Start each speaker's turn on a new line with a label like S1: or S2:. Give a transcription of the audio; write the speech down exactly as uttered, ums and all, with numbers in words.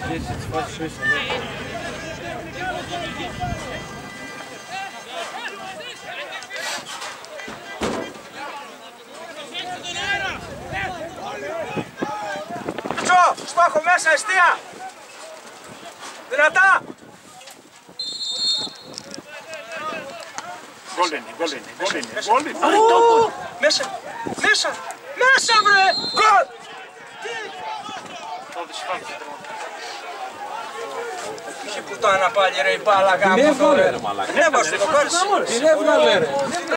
S1: δесять φάσεις σου ήσαν.
S2: Τσο, στόχο μέσα, εστία! Δυνατά!
S3: Γκολ είναι, γκολ είναι, γκολ είναι, γκολ είναι.
S2: Μέσα, μέσα, μέσα βρε! Γκολ! Είχε πουτάνα πάλι ρε η μπάλα γάμο.
S1: Την έβγαλε ρε μαλάκα.
S2: Την έβγαλε ρε.